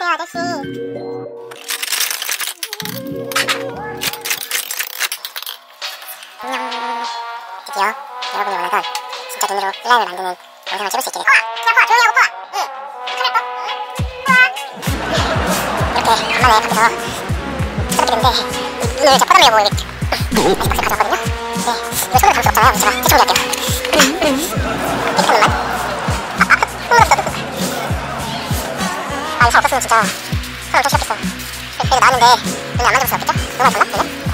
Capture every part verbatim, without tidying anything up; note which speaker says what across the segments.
Speaker 1: 안녕하세요, 아저씨. 안녕. 드디어 여러분이 원하던 진짜 눈으로 슬라임을 만드는 영상을 찍을 수 있게 됐다. 포아! 그냥 포아! 조용히 하고 포아! 응! 카메라 꺼! 포아! 이렇게 간만에 밖에서 찍게 됐는데 이 눈을 제가 뻗어내려고 이렇게 아이스박스를 가져왔거든요. 네, 이거 손으로 담을 수 없잖아요. 제가 대충 할게요. 깨끗한 눈만. 아, 아, 뿜어졌어. 아, 이상 없었으면 진짜 손을 좀 시작했어. 그래도 나왔는데 눈을 안 만져볼 수 없겠죠? 너무 많이 썼나? 눈을?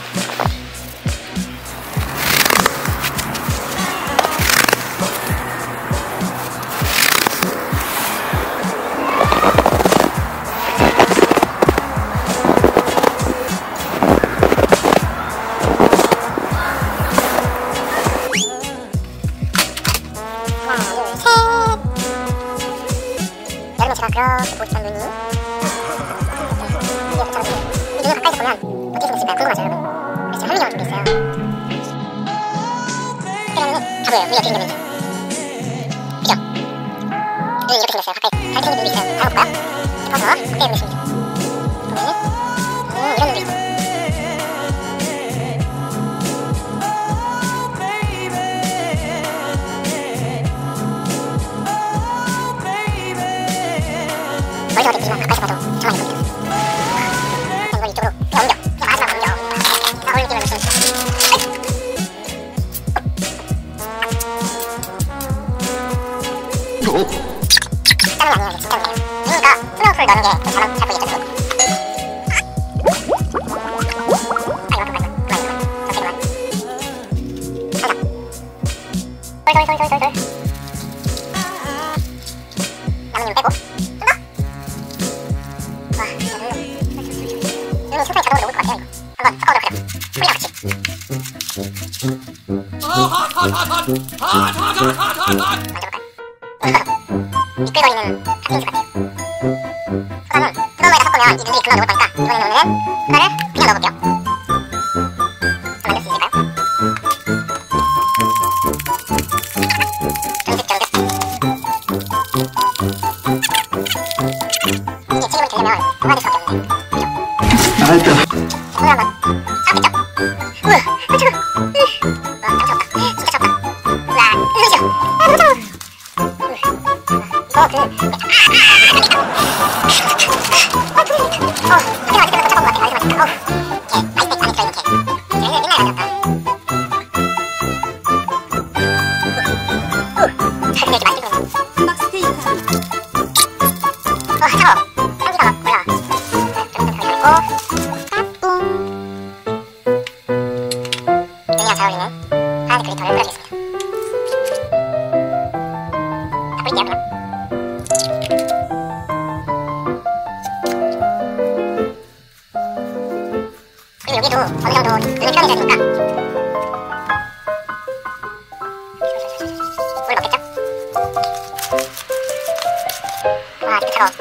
Speaker 1: 여러분 제가 그렇게 보고 싶던 눈이 이 눈을 가까이서 보면 어떻게 생겼을까요? 궁금하죠 여러분? 그래서 제가 현미경을 준비했어요. 그러면은 다 보여요. 눈이 어떻게 생겼는지. 그죠? 눈이 이렇게 생겼어요. 가까이 잘 생긴 눈이 있어요. 잘 볼까요? 깊어서 어때요 눈이 생기죠? 보면은 음 이런 눈도 있어. 멀리서 어딨지만 가까이서 봐도 장난 이거든요. 이걸 이쪽으로 그냥 옮겨. 그냥 마지막 옮겨. 나 오늘 느낌을 무슨 짱은 아니에요. 진짜 아니에요. 그러니까 투명풀 넣는 게 잘, 잘 보이겠죠 지금? 아 이만큼 가지마. 그만 이만. 저렇게 그만. 가자. 돌돌돌돌돌돌. 남은 힘 빼고. 와, 진짜 눈, 눈이 심판이 자동으로 녹을 것 같아요, 이거. 한번 섞어보도록 해요. 소리랑 같이. 만져볼까요? 미끌거리는 팥빙수 같아요. 소다는 뜨거운 물에다 섞으면 이 눈들이 금방 녹을 거니까 이번에는 오늘은 소다를 그냥 넣어볼게요. 만들 수 있을까요? 쫀득쫀득. 이게 지금은 되려면 녹아질 수밖에 없는데. 그죠? 오늘 한번 잡겠죠? 우와, 아 차가워. 와, 너무 차갑다. 진짜 차갑다. 우와, 으 싫어. 아, 너무 차가워. 이거 그... 아, 아, 아, 불이 어, 아이스 맛있게 더 차가운 것 같아. 아이스 맛있게. 어우, 이렇게 아이스팩 안에 들어있는 게. 제가 옛날에 가져왔다. 우, 잘 이렇게 많이 들어있네. 와, 차가워. 향기가 막 올라와. 좀 더 있고. 까꿍. 눈이랑 잘 어울리는 파란색 글리터를 뿌려주겠습니다. 다 뿌릴게요, 그냥. 그리고 여기도 어느 정도 눈을 표현해줘야 되니까 물 먹겠죠? 와, 아직도 차가워.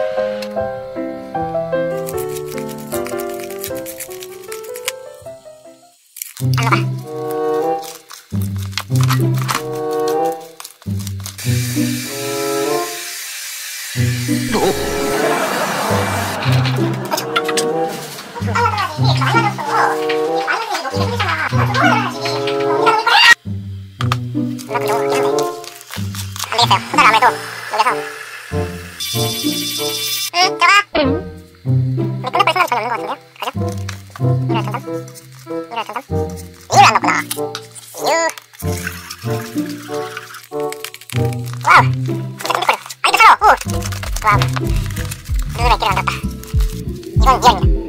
Speaker 1: 안 녹아. 안되겠어요. 소다를 아무래도 녹여서 응 들어가. 근데 끝낼 뻔 생각이 전혀 없는 것 같은데요? 가죠? 이럴 전담 이럴 전담 이유를 안 넣었구나. 이유. 와우 진짜 쫀득거려. 아이도 차가워. 오 와우 눈을 몇 개를 만들었다. 이건 리얼입니다.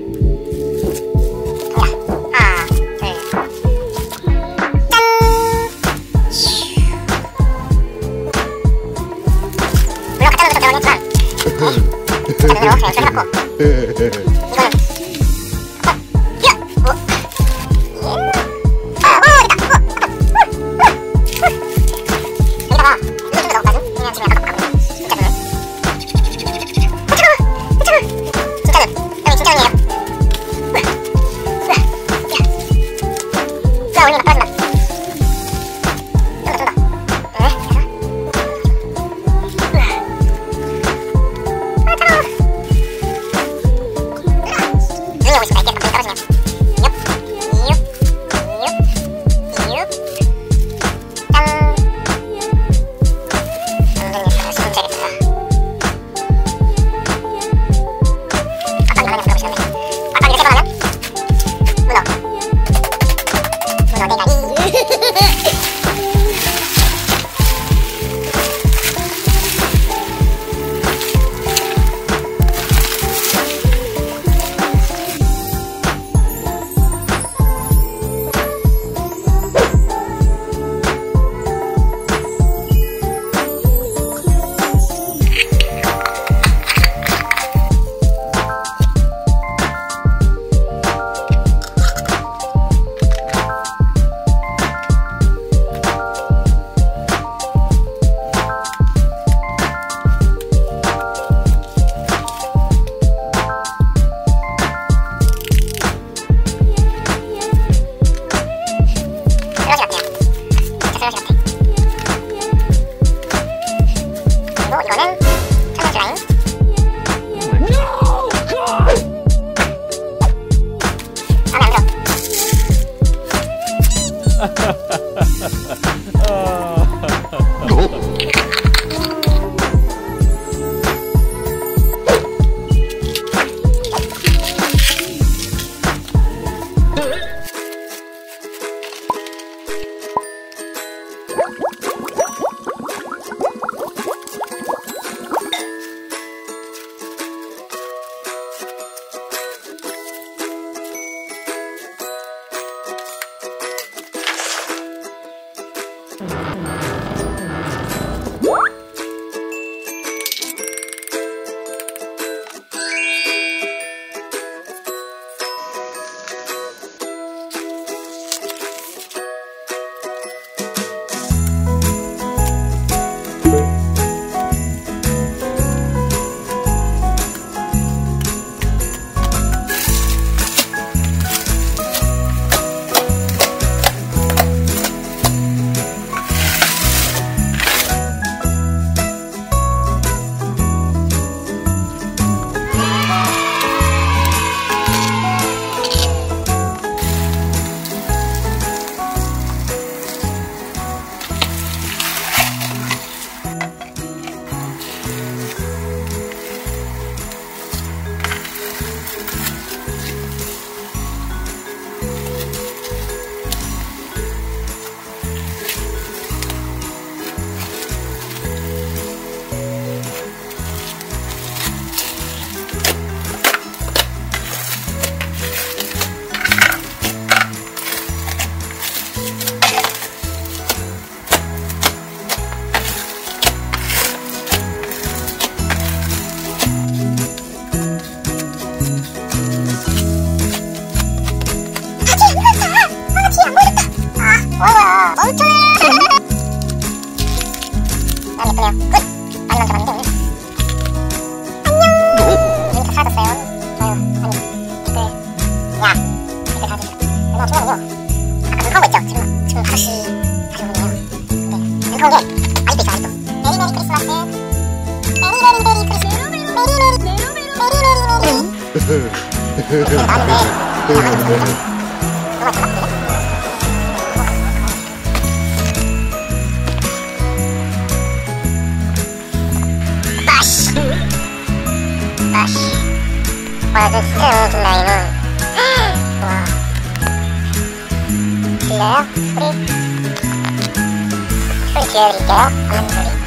Speaker 1: 자, 눈으로 그냥 연출을 해놓고 이거는 어! 야! 오! 아! 오! 됐다! 오! 여기다가 눈을 좀 더 넣어볼까요? 그냥 지금 약간 뻑뻑하거든요. 진짜 눈을 아 차가워! 아 차가워! 진짜 눈! 여기 진짜 눈이에요. 우와! 우와! 야! 우와 올리면 막 떨어진다. 좀 더 좀 더 네, 그래서 우와! 아 차가워! 와, 이거 진짜 너무 좋다, 이거. 와. 들려요? 소리? 소리 들려드릴게요. 방금 소리.